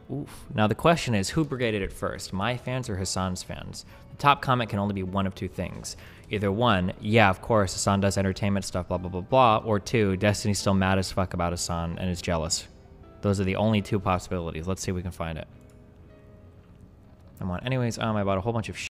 Oof. Now the question is, who brigaded it first, my fans or Hassan's fans? The top comment can only be one of two things. Either one, yeah, of course, Hassan does entertainment stuff, blah, blah, blah, blah. Or two, Destiny's still mad as fuck about Hassan and is jealous. Those are the only two possibilities. Let's see if we can find it. I'm on. Anyways, I bought a whole bunch of shit.